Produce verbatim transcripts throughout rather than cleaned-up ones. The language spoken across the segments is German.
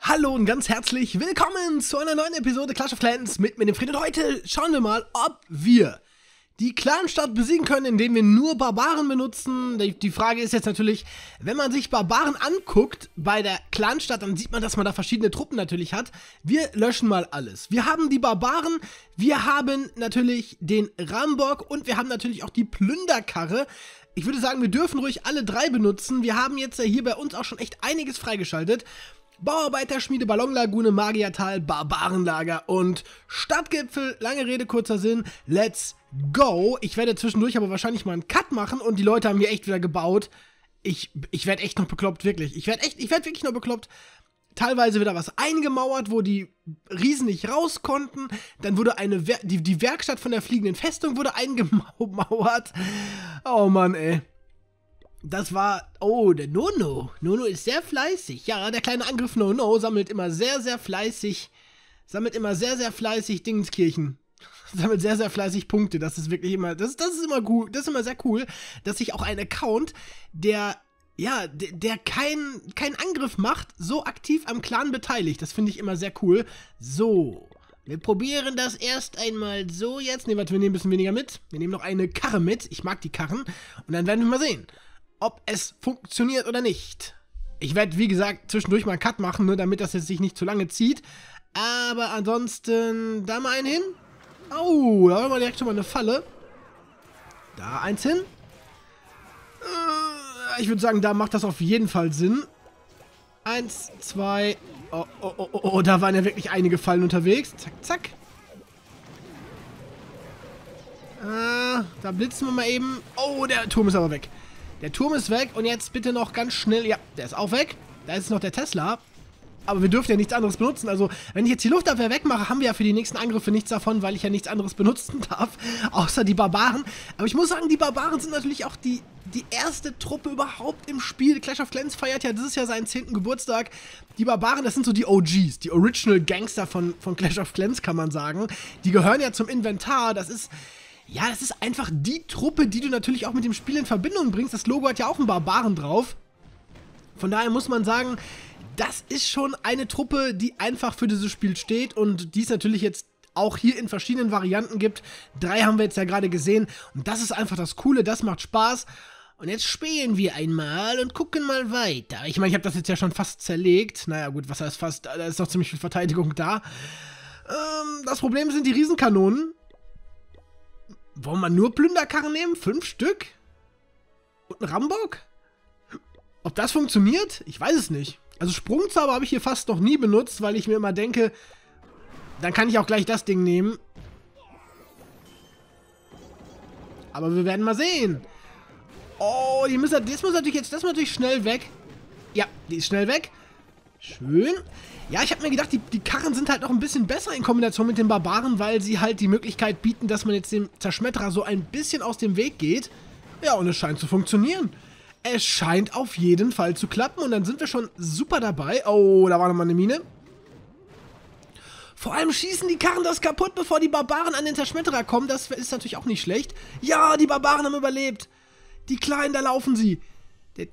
Hallo und ganz herzlich willkommen zu einer neuen Episode Clash of Clans mit mir, dem Fried. Und heute schauen wir mal, ob wir die Clanstadt besiegen können, indem wir nur Barbaren benutzen. Die Frage ist jetzt natürlich, wenn man sich Barbaren anguckt bei der Clanstadt, dann sieht man, dass man da verschiedene Truppen natürlich hat. Wir löschen mal alles. Wir haben die Barbaren, wir haben natürlich den Rambock und wir haben natürlich auch die Plünderkarre. Ich würde sagen, wir dürfen ruhig alle drei benutzen. Wir haben jetzt hier bei uns auch schon echt einiges freigeschaltet. Bauarbeiterschmiede, Ballonlagune, Magiertal, Barbarenlager und Stadtgipfel. Lange Rede, kurzer Sinn. Let's go. Ich werde zwischendurch aber wahrscheinlich mal einen Cut machen und die Leute haben hier echt wieder gebaut. Ich, ich werde echt noch bekloppt, wirklich. Ich werde echt, ich werde wirklich noch bekloppt. Teilweise wieder was eingemauert, wo die Riesen nicht raus konnten. Dann wurde eine, Wer die, die Werkstatt von der fliegenden Festung wurde eingemauert. Oh Mann, ey. Das war, oh, der Nono. Nono ist sehr fleißig. Ja, der kleine Angriff Nono sammelt immer sehr, sehr fleißig, sammelt immer sehr, sehr fleißig Dingenskirchen. Sammelt sehr, sehr fleißig Punkte. Das ist wirklich immer, das, das ist immer gut, das ist immer sehr cool, dass sich auch ein Account, der, ja, der, der keinen kein Angriff macht, so aktiv am Clan beteiligt. Das finde ich immer sehr cool. So. Wir probieren das erst einmal so jetzt. Ne, warte, wir nehmen ein bisschen weniger mit. Wir nehmen noch eine Karre mit. Ich mag die Karren. Und dann werden wir mal sehen, ob es funktioniert oder nicht. Ich werde, wie gesagt, zwischendurch mal einen Cut machen, ne, damit das jetzt sich nicht zu lange zieht. Aber ansonsten, da mal einen hin. Oh, da haben wir direkt schon mal eine Falle. Da eins hin. Äh, ich würde sagen, da macht das auf jeden Fall Sinn. Eins, zwei. Oh, oh, oh, oh, oh, da waren ja wirklich einige Fallen unterwegs. Zack, zack. Ah, da blitzen wir mal eben. Oh, der Turm ist aber weg. Der Turm ist weg und jetzt bitte noch ganz schnell, ja, der ist auch weg. Da ist noch der Tesla. Aber wir dürfen ja nichts anderes benutzen. Also, wenn ich jetzt die Luftabwehr wegmache, haben wir ja für die nächsten Angriffe nichts davon, weil ich ja nichts anderes benutzen darf, außer die Barbaren. Aber ich muss sagen, die Barbaren sind natürlich auch die, die erste Truppe überhaupt im Spiel. Clash of Clans feiert ja dieses Jahr seinen zehnten Geburtstag. Die Barbaren, das sind so die O Gs, die Original Gangster von, von Clash of Clans, kann man sagen. Die gehören ja zum Inventar. Das ist... Ja, das ist einfach die Truppe, die du natürlich auch mit dem Spiel in Verbindung bringst. Das Logo hat ja auch einen Barbaren drauf. Von daher muss man sagen, das ist schon eine Truppe, die einfach für dieses Spiel steht und die es natürlich jetzt auch hier in verschiedenen Varianten gibt. Drei haben wir jetzt ja gerade gesehen und das ist einfach das Coole, das macht Spaß. Und jetzt spielen wir einmal und gucken mal weiter. Ich meine, ich habe das jetzt ja schon fast zerlegt. Naja gut, was heißt fast? Da ist noch ziemlich viel Verteidigung da. Ähm, das Problem sind die Riesenkanonen. Wollen wir nur Plünderkarren nehmen? Fünf Stück? Und ein Rambock? Ob das funktioniert? Ich weiß es nicht. Also Sprungzauber habe ich hier fast noch nie benutzt, weil ich mir immer denke, dann kann ich auch gleich das Ding nehmen. Aber wir werden mal sehen. Oh, die müssen, das muss natürlich jetzt, das muss natürlich schnell weg. Ja, die ist schnell weg. Schön. Ja, ich habe mir gedacht, die, die Karren sind halt noch ein bisschen besser in Kombination mit den Barbaren, weil sie halt die Möglichkeit bieten, dass man jetzt dem Zerschmetterer so ein bisschen aus dem Weg geht. Ja, und es scheint zu funktionieren. Es scheint auf jeden Fall zu klappen und dann sind wir schon super dabei. Oh, da war nochmal eine Mine. Vor allem schießen die Karren das kaputt, bevor die Barbaren an den Zerschmetterer kommen. Das ist natürlich auch nicht schlecht. Ja, die Barbaren haben überlebt. Die Kleinen, da laufen sie. Die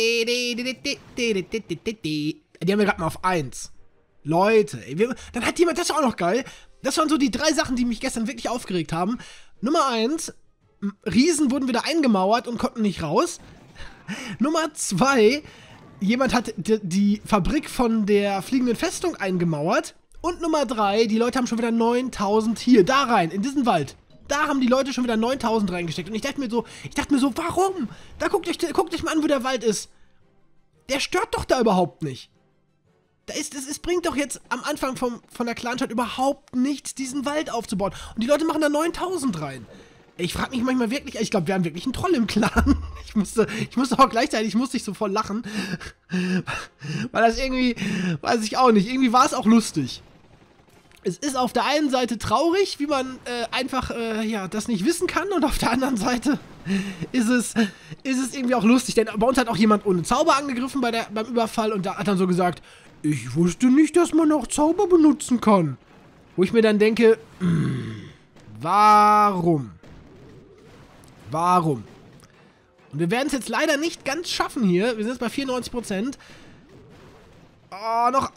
haben wir gerade mal auf eins. Leute, ey, wir, dann hat jemand, das ist auch noch geil. Das waren so die drei Sachen, die mich gestern wirklich aufgeregt haben. Nummer eins, Riesen wurden wieder eingemauert und konnten nicht raus. Nummer zwei, jemand hat die, die Fabrik von der fliegenden Festung eingemauert. Und Nummer drei, die Leute haben schon wieder neuntausend hier, da rein, in diesen Wald. Da haben die Leute schon wieder neuntausend reingesteckt. Und ich dachte mir so, ich dachte mir so, warum? Da guckt euch, guckt euch mal an, wo der Wald ist. Der stört doch da überhaupt nicht. Da ist, es, es bringt doch jetzt am Anfang vom, von der Clanstadt überhaupt nichts, diesen Wald aufzubauen. Und die Leute machen da neuntausend rein. Ich frage mich manchmal wirklich, ich glaube, wir haben wirklich einen Troll im Clan. Ich musste, ich musste auch gleichzeitig, musste ich so voll lachen. Weil das irgendwie, weiß ich auch nicht, irgendwie war es auch lustig. Es ist auf der einen Seite traurig, wie man äh, einfach, äh, ja, das nicht wissen kann. Und auf der anderen Seite ist es, ist es irgendwie auch lustig. Denn bei uns hat auch jemand ohne Zauber angegriffen bei der, beim Überfall. Und da hat dann so gesagt, ich wusste nicht, dass man auch Zauber benutzen kann. Wo ich mir dann denke, mh, warum? Warum? Und wir werden es jetzt leider nicht ganz schaffen hier. Wir sind jetzt bei vierundneunzig Prozent. Oh, noch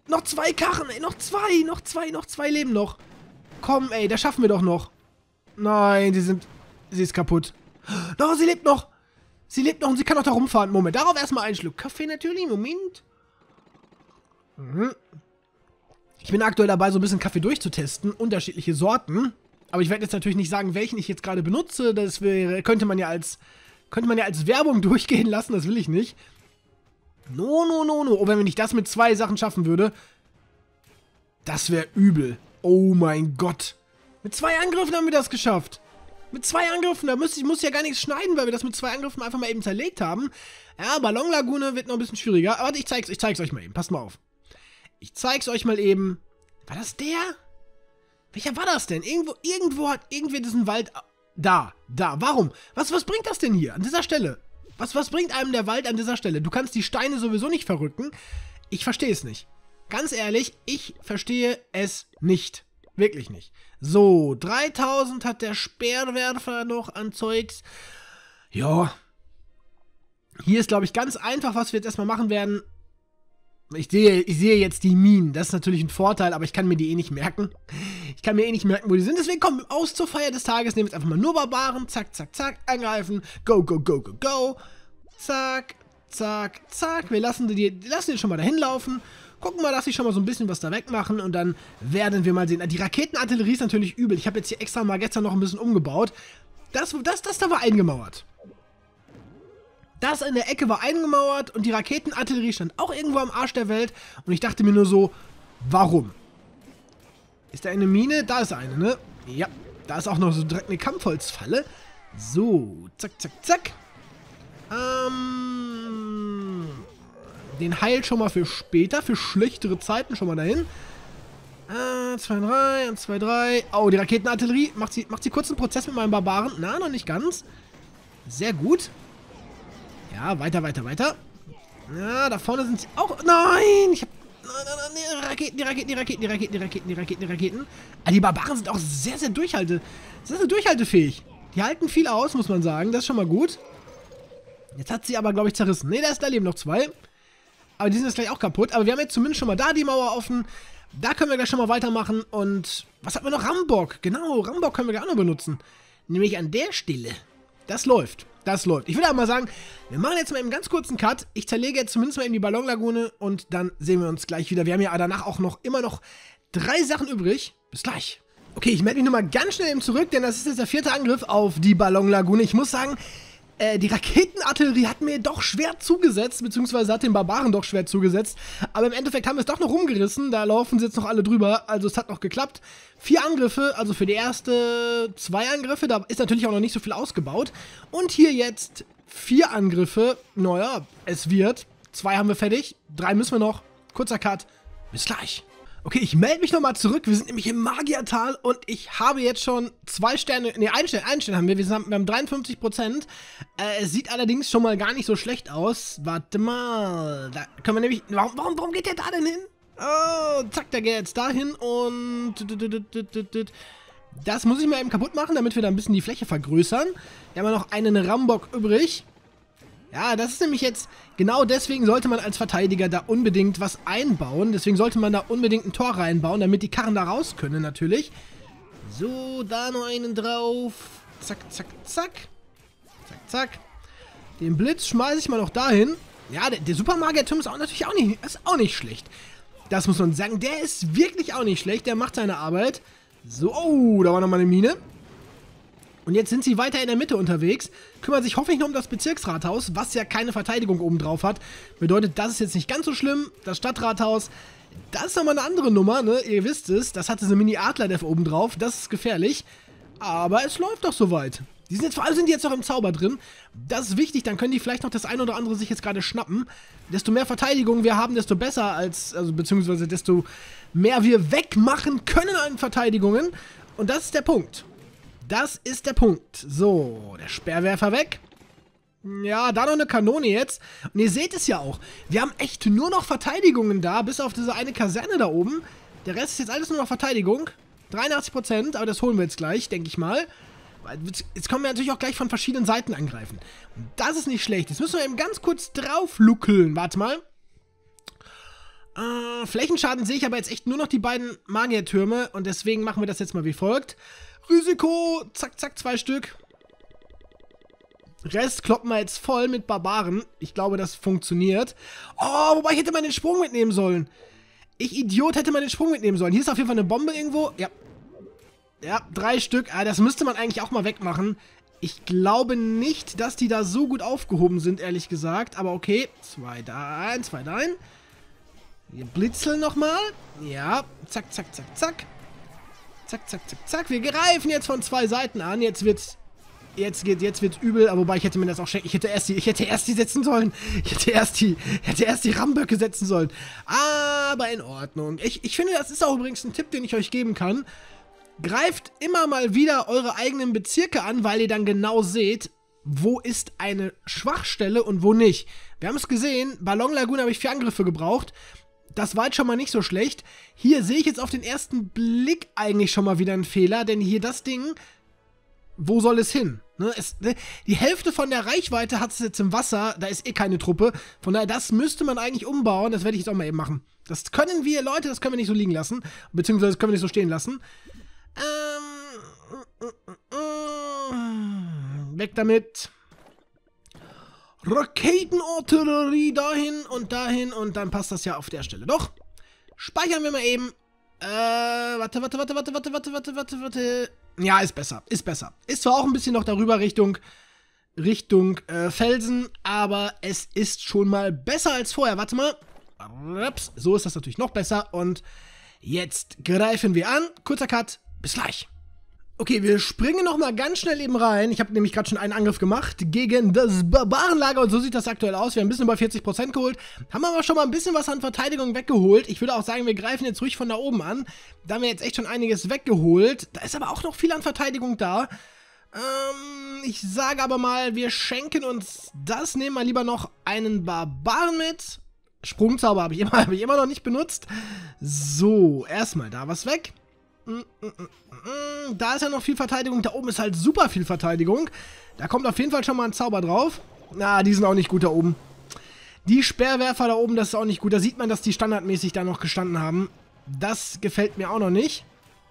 Noch zwei Karren, ey. Noch zwei, noch zwei, noch zwei leben noch. Komm, ey, das schaffen wir doch noch. Nein, sie sind... Sie ist kaputt. Doch, sie lebt noch. Sie lebt noch und sie kann auch da rumfahren. Moment, darauf erstmal einen Schluck Kaffee natürlich. Moment. Mhm. Ich bin aktuell dabei, so ein bisschen Kaffee durchzutesten. Unterschiedliche Sorten. Aber ich werde jetzt natürlich nicht sagen, welchen ich jetzt gerade benutze. Das wäre, könnte man ja als... Könnte man ja als Werbung durchgehen lassen. Das will ich nicht. No, no, no, no. Oh, wenn ich das mit zwei Sachen schaffen würde. Das wäre übel. Oh mein Gott. Mit zwei Angriffen haben wir das geschafft. Mit zwei Angriffen, da müsste ich muss ja gar nichts schneiden, weil wir das mit zwei Angriffen einfach mal eben zerlegt haben. Ja, Ballonlagune wird noch ein bisschen schwieriger. Aber warte, ich zeig's, ich zeig's euch mal eben. Passt mal auf. Ich zeig's euch mal eben. War das der? Welcher war das denn? Irgendwo, irgendwo hat irgendwer diesen Wald... Da, da. Warum? Was, was bringt das denn hier an dieser Stelle? Was, was bringt einem der Wald an dieser Stelle? Du kannst die Steine sowieso nicht verrücken. Ich verstehe es nicht. Ganz ehrlich, ich verstehe es nicht. Wirklich nicht. So, dreitausend hat der Speerwerfer noch an Zeugs. Ja. Hier ist, glaube ich, ganz einfach, was wir jetzt erstmal machen werden. Ich sehe, ich sehe jetzt die Minen. Das ist natürlich ein Vorteil, aber ich kann mir die eh nicht merken. Ich kann mir eh nicht merken, wo die sind. Deswegen kommen wir aus zur Feier des Tages. Nehmen jetzt einfach mal nur Barbaren. Zack, zack, zack. Angreifen. Go, go, go, go, go. Zack, zack, zack. Wir lassen die, lassen die schon mal dahin laufen. Gucken mal, dass sie schon mal so ein bisschen was da wegmachen und dann werden wir mal sehen. Die Raketenartillerie ist natürlich übel. Ich habe jetzt hier extra mal gestern noch ein bisschen umgebaut. Das, das, das da war eingemauert. Das in der Ecke war eingemauert und die Raketenartillerie stand auch irgendwo am Arsch der Welt. Und ich dachte mir nur so, warum? Ist da eine Mine? Da ist eine, ne? Ja, da ist auch noch so direkt eine Kampfholzfalle. So, zack, zack, zack. Ähm... Den Heil schon mal für später, für schlechtere Zeiten schon mal dahin. Äh, zwei, drei, eins, zwei, drei. Oh, die Raketenartillerie. Macht sie, macht sie kurz einen Prozess mit meinen Barbaren? Na, noch nicht ganz. Sehr gut. Ja, weiter, weiter, weiter. Ja, da vorne sind sie auch... Nein! Ich hab... Nein, nein, nein, die Raketen, die Raketen, die Raketen, die Raketen, die Raketen, die Raketen, die Raketen. Ah, die Barbaren sind auch sehr, sehr durchhalte... Sehr, sehr durchhaltefähig. Die halten viel aus, muss man sagen. Das ist schon mal gut. Jetzt hat sie aber, glaube ich, zerrissen. Ne, da ist da leben noch zwei. Aber die sind jetzt gleich auch kaputt. Aber wir haben jetzt zumindest schon mal da die Mauer offen. Da können wir gleich schon mal weitermachen. Und was hat man noch? Rambock. Genau, Rambock können wir gleich auch noch benutzen. Nämlich an der Stelle. Das läuft. Das läuft. Ich würde aber mal sagen, wir machen jetzt mal einen ganz kurzen Cut. Ich zerlege jetzt zumindest mal in die Ballonlagune. Und dann sehen wir uns gleich wieder. Wir haben ja danach auch noch immer noch drei Sachen übrig. Bis gleich. Okay, ich melde mich nochmal ganz schnell eben zurück. Denn das ist jetzt der vierte Angriff auf die Ballonlagune. Ich muss sagen... Die Raketenartillerie hat mir doch schwer zugesetzt, beziehungsweise hat den Barbaren doch schwer zugesetzt. Aber im Endeffekt haben wir es doch noch rumgerissen. Da laufen sie jetzt noch alle drüber. Also es hat noch geklappt. Vier Angriffe, also für die erste zwei Angriffe. Da ist natürlich auch noch nicht so viel ausgebaut. Und hier jetzt vier Angriffe. Naja, es wird. Zwei haben wir fertig. Drei müssen wir noch. Kurzer Cut. Bis gleich. Okay, ich melde mich nochmal zurück. Wir sind nämlich im Magiertal und ich habe jetzt schon zwei Sterne, ne, einen Stern, einen Stern haben wir. Wir, sind, wir haben dreiundfünfzig Prozent. Äh, es sieht allerdings schon mal gar nicht so schlecht aus. Warte mal, da können wir nämlich, warum, warum, warum geht der da denn hin? Oh, zack, der geht jetzt dahin und das muss ich mal eben kaputt machen, damit wir da ein bisschen die Fläche vergrößern. Wir haben ja noch einen Rambock übrig. Ja, das ist nämlich jetzt, genau deswegen sollte man als Verteidiger da unbedingt was einbauen. Deswegen sollte man da unbedingt ein Tor reinbauen, damit die Karren da raus können natürlich. So, da noch einen drauf. Zack, zack, zack. Zack, zack. Den Blitz schmeiße ich mal noch dahin. Ja, der, der Supermagier-Turm ist auch natürlich auch nicht, ist auch nicht schlecht. Das muss man sagen, der ist wirklich auch nicht schlecht. Der macht seine Arbeit. So, oh, da war nochmal eine Mine. Und jetzt sind sie weiter in der Mitte unterwegs, kümmern sich hoffentlich noch um das Bezirksrathaus, was ja keine Verteidigung oben drauf hat. Bedeutet, das ist jetzt nicht ganz so schlimm. Das Stadtrathaus, das ist nochmal eine andere Nummer, ne? Ihr wisst es, das hatte so Mini-Adler-Dev oben drauf, das ist gefährlich. Aber es läuft doch soweit. Die sind jetzt, vor allem sind die jetzt noch im Zauber drin. Das ist wichtig, dann können die vielleicht noch das ein oder andere sich jetzt gerade schnappen. Desto mehr Verteidigung wir haben, desto besser als, also beziehungsweise desto mehr wir wegmachen können an Verteidigungen. Und das ist der Punkt. Das ist der Punkt. So, der Speerwerfer weg. Ja, da noch eine Kanone jetzt. Und ihr seht es ja auch. Wir haben echt nur noch Verteidigungen da, bis auf diese eine Kaserne da oben. Der Rest ist jetzt alles nur noch Verteidigung. dreiundachtzig Prozent, aber das holen wir jetzt gleich, denke ich mal. Jetzt können wir natürlich auch gleich von verschiedenen Seiten angreifen. Und das ist nicht schlecht. Jetzt müssen wir eben ganz kurz drauf luckeln. Warte mal. Äh, Flächenschaden sehe ich aber jetzt echt nur noch die beiden Magiertürme und deswegen machen wir das jetzt mal wie folgt. Risiko, zack, zack, zwei Stück. Rest kloppen wir jetzt voll mit Barbaren. Ich glaube, das funktioniert. Oh, wobei ich hätte mal den Sprung mitnehmen sollen. Ich, Idiot, hätte mal den Sprung mitnehmen sollen. Hier ist auf jeden Fall eine Bombe irgendwo. Ja. Ja, drei Stück. Ah, das müsste man eigentlich auch mal wegmachen. Ich glaube nicht, dass die da so gut aufgehoben sind, ehrlich gesagt. Aber okay. Zwei da ein, zwei da ein. Wir blitzeln nochmal. Ja. Zack, zack, zack, zack. Zack, zack, zack, zack. Wir greifen jetzt von zwei Seiten an. Jetzt wird's... Jetzt geht, jetzt wird's übel, aber wobei ich hätte mir das auch schenken. Ich hätte erst die, ich hätte erst die setzen sollen. Ich hätte erst die, hätte erst die Ramböcke setzen sollen. Aber in Ordnung. Ich, ich finde, das ist auch übrigens ein Tipp, den ich euch geben kann. Greift immer mal wieder eure eigenen Bezirke an, weil ihr dann genau seht, wo ist eine Schwachstelle und wo nicht. Wir haben es gesehen, Ballon Lagoon habe ich vier Angriffe gebraucht. Das war jetzt schon mal nicht so schlecht. Hier sehe ich jetzt auf den ersten Blick eigentlich schon mal wieder einen Fehler, denn hier das Ding, wo soll es hin? Ne, es, ne, die Hälfte von der Reichweite hat es jetzt im Wasser, da ist eh keine Truppe. Von daher, das müsste man eigentlich umbauen, das werde ich jetzt auch mal eben machen. Das können wir, Leute, das können wir nicht so liegen lassen. Beziehungsweise das können wir nicht so stehen lassen. Ähm, weg damit. Raketenartillerie dahin und dahin und dann passt das ja auf der Stelle. Doch. Speichern wir mal eben. Äh, warte, warte, warte, warte, warte, warte, warte, warte, warte. Ja, ist besser, ist besser. Ist zwar auch ein bisschen noch darüber Richtung, Richtung äh, Felsen, aber es ist schon mal besser als vorher. Warte mal. So ist das natürlich noch besser und jetzt greifen wir an. Kurzer Cut. Bis gleich. Okay, wir springen nochmal ganz schnell eben rein. Ich habe nämlich gerade schon einen Angriff gemacht gegen das Barbarenlager und so sieht das aktuell aus. Wir haben ein bisschen über vierzig Prozent geholt, haben aber schon mal ein bisschen was an Verteidigung weggeholt. Ich würde auch sagen, wir greifen jetzt ruhig von da oben an. Da haben wir jetzt echt schon einiges weggeholt. Da ist aber auch noch viel an Verteidigung da. Ähm, ich sage aber mal, wir schenken uns das. Nehmen wir lieber noch einen Barbaren mit. Sprungzauber habe ich, immer, hab ich immer noch nicht benutzt. So, erstmal da was weg. Da ist ja noch viel Verteidigung. Da oben ist halt super viel Verteidigung. Da kommt auf jeden Fall schon mal ein Zauber drauf. Na, die sind auch nicht gut da oben. Die Speerwerfer da oben, das ist auch nicht gut. Da sieht man, dass die standardmäßig da noch gestanden haben. Das gefällt mir auch noch nicht.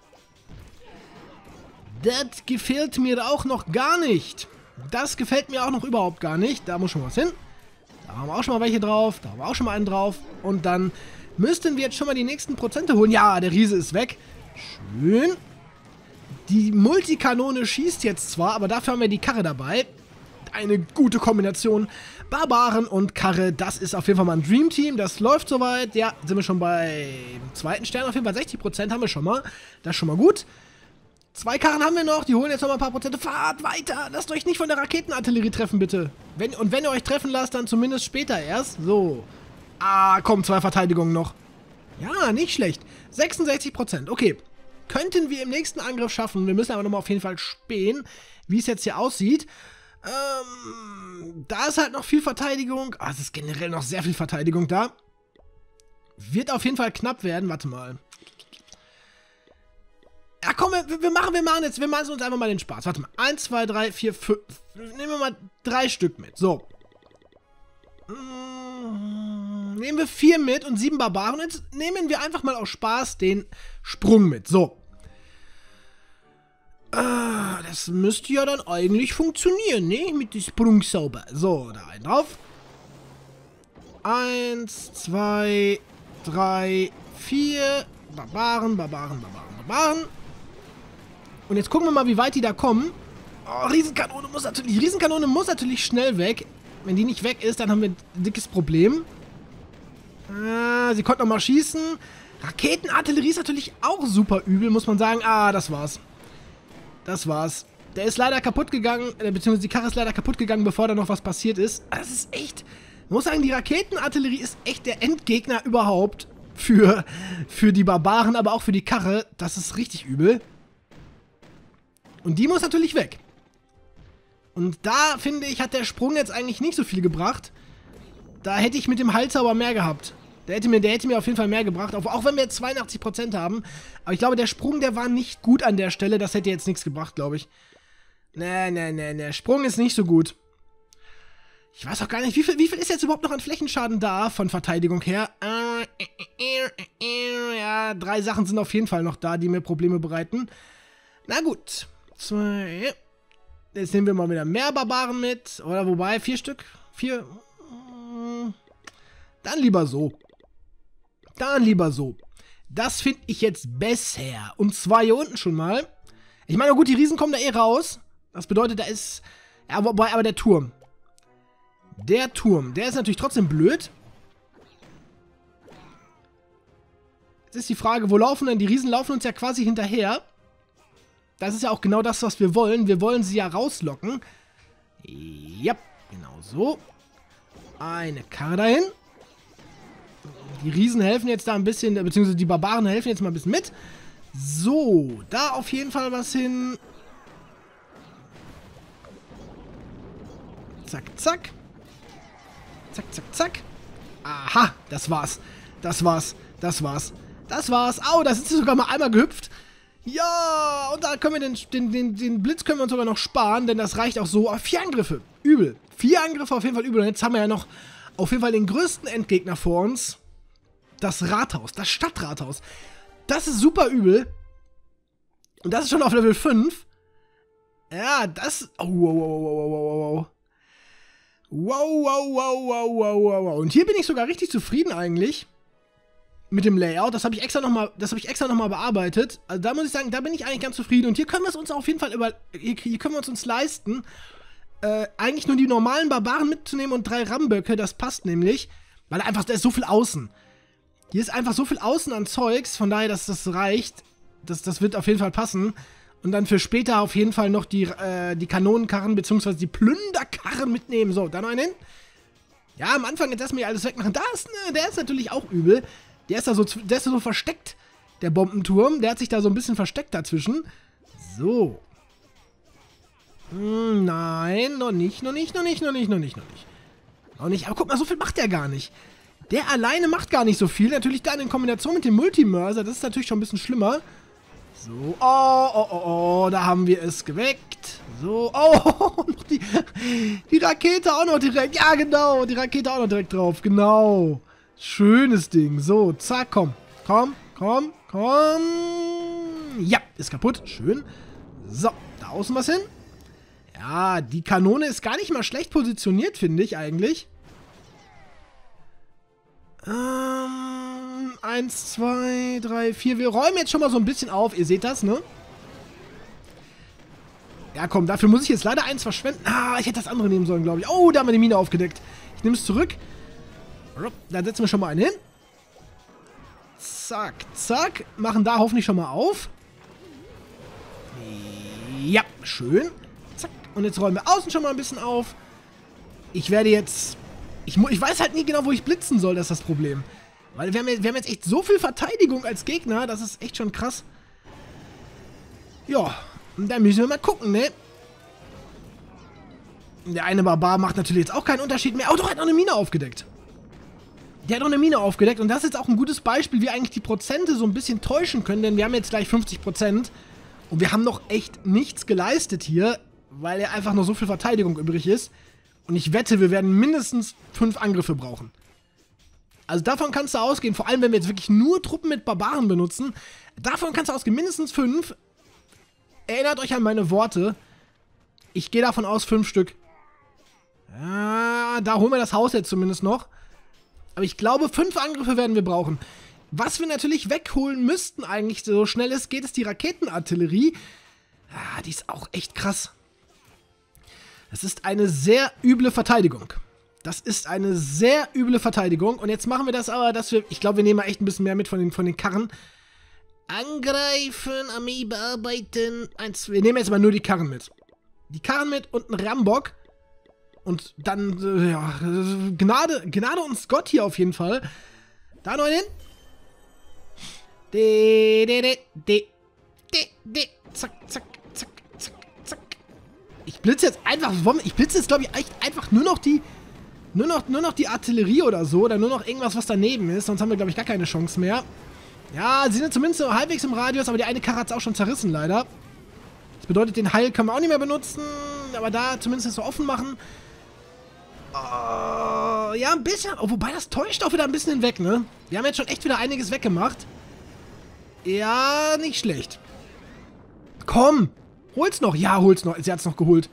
Das gefällt mir auch noch gar nicht. Das gefällt mir auch noch überhaupt gar nicht. Da muss schon was hin. Da haben wir auch schon mal welche drauf. Da haben wir auch schon mal einen drauf. Und dann müssten wir jetzt schon mal die nächsten Prozente holen. Ja, der Riese ist weg. Schön. Die Multikanone schießt jetzt zwar, aber dafür haben wir die Karre dabei. Eine gute Kombination. Barbaren und Karre, das ist auf jeden Fall mal ein Dream Team. Das läuft soweit. Ja, sind wir schon beim zweiten Stern. Auf jeden Fall sechzig Prozent haben wir schon mal. Das ist schon mal gut. Zwei Karren haben wir noch. Die holen jetzt noch mal ein paar Prozente. Fahrt weiter. Lasst euch nicht von der Raketenartillerie treffen, bitte. Wenn, und wenn ihr euch treffen lasst, dann zumindest später erst. So. Ah, komm, zwei Verteidigungen noch. Ja, nicht schlecht. sechsundsechzig Prozent. Okay. Könnten wir im nächsten Angriff schaffen. Wir müssen aber nochmal auf jeden Fall spähen, wie es jetzt hier aussieht. Ähm, da ist halt noch viel Verteidigung. Ah, es ist generell noch sehr viel Verteidigung da. Wird auf jeden Fall knapp werden. Warte mal. Ja, komm, wir, wir machen, wir machen jetzt, wir machen uns einfach mal den Spaß. Warte mal. eins, zwei, drei, vier, fünf. Nehmen wir mal drei Stück mit. So. Nehmen wir vier mit und sieben Barbaren. Jetzt nehmen wir einfach mal aus Spaß den Sprung mit. So. Ah, das müsste ja dann eigentlich funktionieren, ne? Mit dem Sprungzauber. So, da einen drauf. Eins, zwei, drei, vier. Barbaren, Barbaren, Barbaren, Barbaren. Und jetzt gucken wir mal, wie weit die da kommen. Oh, Riesenkanone muss natürlich, die Riesenkanone muss natürlich schnell weg. Wenn die nicht weg ist, dann haben wir ein dickes Problem. Ah, sie konnte noch mal schießen. Raketenartillerie ist natürlich auch super übel, muss man sagen. Ah, das war's. Das war's. Der ist leider kaputt gegangen, äh, beziehungsweise die Karre ist leider kaputt gegangen, bevor da noch was passiert ist. Das ist echt... Ich muss sagen, die Raketenartillerie ist echt der Endgegner überhaupt für, für die Barbaren, aber auch für die Karre. Das ist richtig übel. Und die muss natürlich weg. Und da, finde ich, hat der Sprung jetzt eigentlich nicht so viel gebracht. Da hätte ich mit dem Heilzauber mehr gehabt. Der hätte mir, der hätte mir auf jeden Fall mehr gebracht, auch, auch wenn wir jetzt zweiundachtzig Prozent haben. Aber ich glaube, der Sprung, der war nicht gut an der Stelle. Das hätte jetzt nichts gebracht, glaube ich. Nee, nee, nee, nee. Sprung ist nicht so gut. Ich weiß auch gar nicht, wie viel, wie viel ist jetzt überhaupt noch an Flächenschaden da von Verteidigung her? Ja, drei Sachen sind auf jeden Fall noch da, die mir Probleme bereiten. Na gut. Zwei. Jetzt nehmen wir mal wieder mehr Barbaren mit. Oder wobei, vier Stück? Vier. Dann lieber so. Dann lieber so. Das finde ich jetzt besser. Und zwar hier unten schon mal. Ich meine, gut, die Riesen kommen da eh raus. Das bedeutet, da ist... Ja, wobei, aber der Turm. Der Turm, der ist natürlich trotzdem blöd. Jetzt ist die Frage, wo laufen denn? Die Riesen laufen uns ja quasi hinterher. Das ist ja auch genau das, was wir wollen. Wir wollen sie ja rauslocken. Ja, genau so. Eine Karre dahin. Die Riesen helfen jetzt da ein bisschen, beziehungsweise die Barbaren helfen jetzt mal ein bisschen mit. So, da auf jeden Fall was hin. Zack, zack. Zack, zack, zack. Aha, das war's. Das war's. Das war's. Das war's. Au, da sind sie sogar mal einmal gehüpft. Ja, und da können wir den, den, den, den Blitz können wir uns sogar noch sparen, denn das reicht auch so. Oh, vier Angriffe. Übel. Vier Angriffe auf jeden Fall übel. Und jetzt haben wir ja noch auf jeden Fall den größten Endgegner vor uns. Das Rathaus. Das Stadtrathaus. Das ist super übel. Und das ist schon auf Level fünf. Ja, das... Oh, wow, wow, wow, wow, wow. Wow, wow, wow, wow, wow, wow, wow. Und hier bin ich sogar richtig zufrieden eigentlich. Mit dem Layout. Das habe ich extra nochmal, das habe ich extra nochmal bearbeitet. Also da muss ich sagen, da bin ich eigentlich ganz zufrieden. Und hier können wir es uns auf jeden Fall über... Hier, hier können wir es uns leisten, äh, eigentlich nur die normalen Barbaren mitzunehmen und drei Ramböcke. Das passt nämlich. Weil einfach, da ist so viel außen. Hier ist einfach so viel außen an Zeugs. Von daher, dass das reicht. Das, das wird auf jeden Fall passen. Und dann für später auf jeden Fall noch die, äh, die Kanonenkarren bzw. die Plünderkarren mitnehmen. So, da noch einen hin. Ja, am Anfang jetzt erstmal alles wegmachen. Da ist, ne, der ist natürlich auch übel. Der ist da so, der ist da so versteckt, der Bombenturm. Der hat sich da so ein bisschen versteckt dazwischen. So. Hm, nein, noch nicht, noch nicht, noch nicht, noch nicht, noch nicht, noch nicht. Noch nicht, aber guck mal, so viel macht der gar nicht. Der alleine macht gar nicht so viel. Natürlich dann in Kombination mit dem Multimörser, das ist natürlich schon ein bisschen schlimmer. So, oh, oh, oh, oh, da haben wir es geweckt. So, oh, noch die, die Rakete auch noch direkt. Ja, genau, die Rakete auch noch direkt drauf. Genau. Schönes Ding. So, zack, komm. Komm, komm, komm. Ja, ist kaputt. Schön. So, da außen was hin. Ja, die Kanone ist gar nicht mal schlecht positioniert, finde ich eigentlich. Ähm, eins, zwei, drei, vier. Wir räumen jetzt schon mal so ein bisschen auf. Ihr seht das, ne? Ja, komm, dafür muss ich jetzt leider eins verschwenden. Ah, ich hätte das andere nehmen sollen, glaube ich. Oh, da haben wir die Mine aufgedeckt. Ich nehme es zurück. Da setzen wir schon mal einen hin. Zack, zack. Machen da hoffentlich schon mal auf. Ja, schön. Zack. Und jetzt räumen wir außen schon mal ein bisschen auf. Ich werde jetzt... Ich, ich weiß halt nie genau, wo ich blitzen soll, das ist das Problem. Weil wir haben, wir haben jetzt echt so viel Verteidigung als Gegner, das ist echt schon krass. Ja, und da müssen wir mal gucken, ne? Der eine Barbar macht natürlich jetzt auch keinen Unterschied mehr. Oh, doch, er hat noch eine Mine aufgedeckt. Der hat noch eine Mine aufgedeckt und das ist jetzt auch ein gutes Beispiel, wie eigentlich die Prozente so ein bisschen täuschen können, denn wir haben jetzt gleich fünfzig Prozent und wir haben noch echt nichts geleistet hier, weil er einfach noch so viel Verteidigung übrig ist. Und ich wette, wir werden mindestens fünf Angriffe brauchen. Also davon kannst du ausgehen, vor allem wenn wir jetzt wirklich nur Truppen mit Barbaren benutzen, davon kannst du ausgehen, mindestens fünf. Erinnert euch an meine Worte. Ich gehe davon aus, fünf Stück. Ja, da holen wir das Haus jetzt zumindest noch. Aber ich glaube, fünf Angriffe werden wir brauchen. Was wir natürlich wegholen müssten eigentlich, so schnell es geht, ist die Raketenartillerie. Ja, die ist auch echt krass. Das ist eine sehr üble Verteidigung. Das ist eine sehr üble Verteidigung. Und jetzt machen wir das aber, dass wir... Ich glaube, wir nehmen mal echt ein bisschen mehr mit von den, von den Karren. Angreifen, Armee bearbeiten. Eins, wir nehmen jetzt mal nur die Karren mit. Die Karren mit und einen Rambock. Und dann, äh, ja, Gnade, Gnade uns Gott hier auf jeden Fall. Da noch hin. De, de, de, de, de, de. Zack, zack, zack, zack, zack. Ich blitze jetzt einfach, ich blitze jetzt, glaube ich, echt einfach nur noch die, nur noch, nur noch die Artillerie oder so. Oder nur noch irgendwas, was daneben ist. Sonst haben wir, glaube ich, gar keine Chance mehr. Ja, sie sind zumindest so halbwegs im Radius, aber die eine Karre hat es auch schon zerrissen, leider. Das bedeutet, den Heil können wir auch nicht mehr benutzen. Aber da zumindest so offen machen. Oh, ja, ein bisschen. Oh, wobei, das täuscht auch wieder ein bisschen hinweg, ne? Wir haben jetzt schon echt wieder einiges weggemacht. Ja, nicht schlecht. Komm, hol's noch. Ja, hol's noch. Sie hat's noch geholt.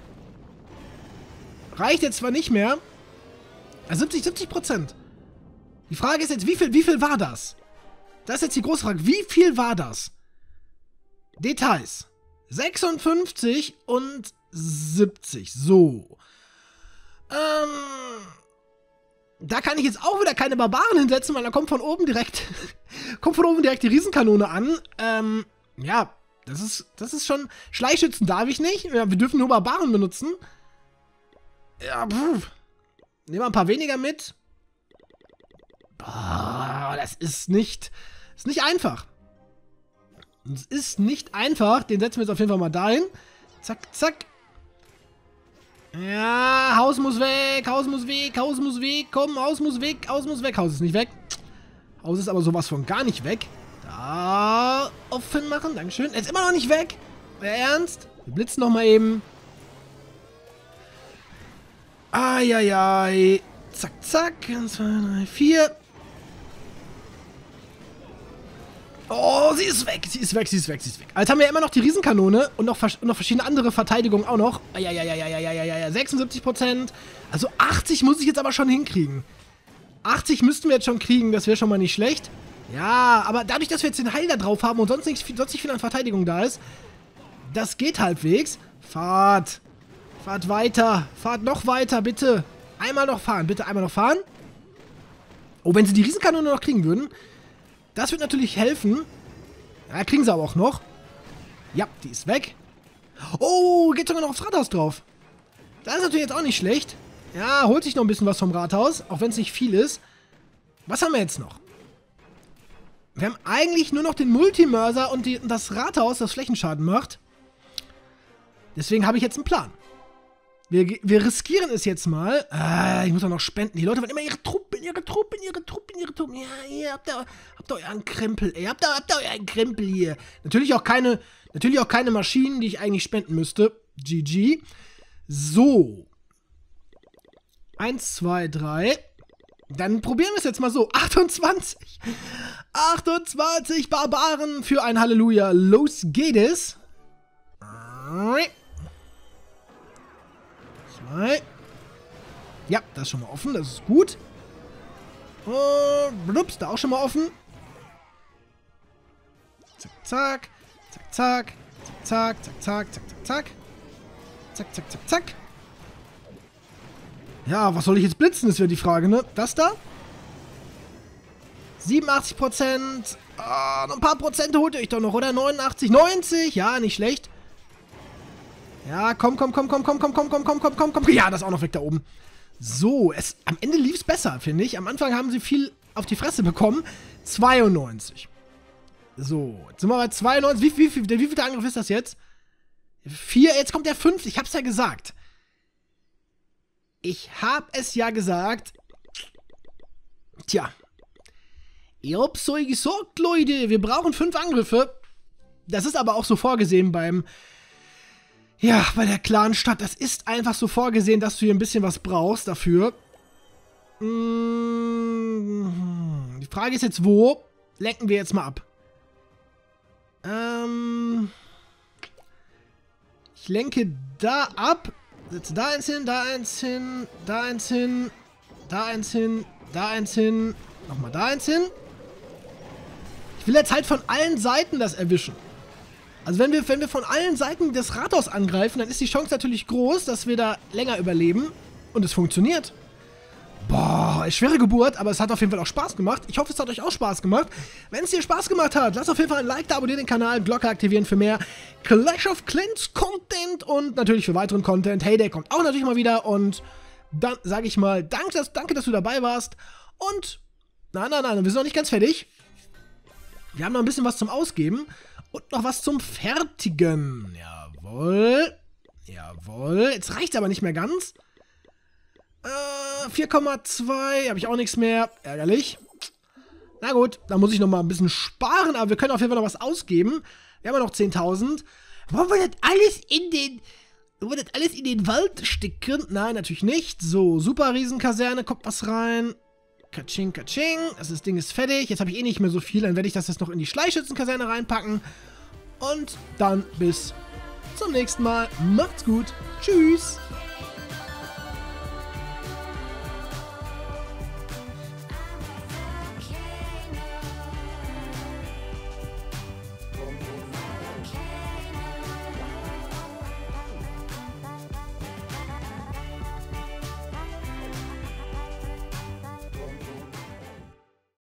Reicht jetzt zwar nicht mehr. siebzig, siebzig Prozent. Die Frage ist jetzt, wie viel, wie viel war das? Das ist jetzt die große Frage. Wie viel war das? Details. sechsundfünfzig und siebzig. So. Ähm. Da kann ich jetzt auch wieder keine Barbaren hinsetzen, weil da kommt von oben direkt kommt von oben direkt die Riesenkanone an. Ähm, ja, das ist, das ist schon... Schleichschützen darf ich nicht. Ja, wir dürfen nur Barbaren benutzen. Ja, pff. Nehmen wir ein paar weniger mit. Boah, das ist nicht... ist nicht einfach. Es ist nicht einfach. Den setzen wir jetzt auf jeden Fall mal dahin. Zack, zack. Ja, Haus muss weg, Haus muss weg, Haus muss weg, komm, Haus muss weg, Haus muss weg. Haus ist nicht weg. Haus ist aber sowas von gar nicht weg. Da offen machen, dankeschön. Er ist immer noch nicht weg. Wer ernst? Wir blitzen noch mal eben. Eieiei. Zack, zack. eins, zwei, drei, vier. Oh, sie ist weg, sie ist weg, sie ist weg, sie ist weg. Jetzt haben wir ja immer noch die Riesenkanone und noch, und noch verschiedene andere Verteidigungen auch noch. Ja, sechsundsiebzig Prozent. Also achtzig muss ich jetzt aber schon hinkriegen. achtzig müssten wir jetzt schon kriegen, das wäre schon mal nicht schlecht. Ja, aber dadurch, dass wir jetzt den Heiler drauf haben und sonst nicht, sonst nicht viel an Verteidigung da ist, das geht halbwegs. Fahrt. Fahrt weiter. Fahrt noch weiter, bitte. Einmal noch fahren, bitte einmal noch fahren. Oh, wenn sie die Riesenkanone noch kriegen würden... Das wird natürlich helfen. Ja, kriegen sie aber auch noch. Ja, die ist weg. Oh, geht sogar noch aufs Rathaus drauf. Das ist natürlich jetzt auch nicht schlecht. Ja, holt sich noch ein bisschen was vom Rathaus, auch wenn es nicht viel ist. Was haben wir jetzt noch? Wir haben eigentlich nur noch den Multimörser und die, das Rathaus, das Flächenschaden macht. Deswegen habe ich jetzt einen Plan. Wir, wir riskieren es jetzt mal. Ah, ich muss auch noch spenden. Die Leute wollen immer ihre Truppen, ihre Truppen, ihre Truppen, ihre Truppen. Ja, ihr habt da, habt da euren Krempel. Ihr habt da, habt da euren Krempel hier. Natürlich auch keine, natürlich auch keine Maschinen, die ich eigentlich spenden müsste. G G. So. Eins, zwei, drei. Dann probieren wir es jetzt mal so. achtundzwanzig. achtundzwanzig Barbaren für ein Halleluja. Los geht es. Ja, das ist schon mal offen, das ist gut. Und blups, da auch schon mal offen. Zack, zack, zack, zack, zack, zack, zack, zack, zack, zack. Zack, zack, zack, zack. Ja, was soll ich jetzt blitzen, ist ja die Frage, ne? Das da? siebenundachtzig Prozent. Ah, noch ein paar Prozent holt ihr euch doch noch, oder? neunundachtzig, neunzig. Ja, nicht schlecht. Ja, komm, komm, komm, komm, komm, komm, komm, komm, komm, komm, komm, komm. Ja, das ist auch noch weg da oben. So, es, am Ende lief es besser, finde ich. Am Anfang haben sie viel auf die Fresse bekommen. zweiundneunzig. So, jetzt sind wir bei zweiundneunzig. Wie, wie, wie, wie viel der Angriff ist das jetzt? vier, jetzt kommt der fünf. Ich hab's ja gesagt. Ich hab es ja gesagt. Tja. Ich hab's so gesagt, Leute. Wir brauchen fünf Angriffe. Das ist aber auch so vorgesehen beim... Ja, bei der Clanstadt, das ist einfach so vorgesehen, dass du hier ein bisschen was brauchst dafür. Mmh, die Frage ist jetzt, wo lenken wir jetzt mal ab? Ähm, ich lenke da ab, setze da eins hin, da eins hin, da eins hin, da eins hin, da eins hin, nochmal da eins hin. Ich will jetzt halt von allen Seiten das erwischen. Also wenn wir, wenn wir von allen Seiten das Rathaus angreifen, dann ist die Chance natürlich groß, dass wir da länger überleben. Und es funktioniert. Boah, schwere Geburt, aber es hat auf jeden Fall auch Spaß gemacht. Ich hoffe, es hat euch auch Spaß gemacht. Wenn es dir Spaß gemacht hat, lasst auf jeden Fall ein Like da, abonniert den Kanal, Glocke aktivieren für mehr Clash of Clans Content und natürlich für weiteren Content. Hey, der kommt auch natürlich mal wieder. Und dann sage ich mal, danke dass, danke, dass du dabei warst. Und, nein, nein, nein, wir sind noch nicht ganz fertig. Wir haben noch ein bisschen was zum Ausgeben. Und noch was zum Fertigen. Jawohl. Jawohl. Jetzt reicht es aber nicht mehr ganz. Äh, vier Komma zwei. Habe ich auch nichts mehr. Ärgerlich. Na gut, da muss ich noch mal ein bisschen sparen. Aber wir können auf jeden Fall noch was ausgeben. Wir haben ja noch zehntausend. Wollen wir das alles in den... Wollen wir das alles in den Wald stecken? Nein, natürlich nicht. So, super Riesenkaserne, kommt was rein. Katsching, katsching. Das Ding ist fertig. Jetzt habe ich eh nicht mehr so viel. Dann werde ich das jetzt noch in die Schleichschützenkaserne reinpacken. Und dann bis zum nächsten Mal. Macht's gut. Tschüss.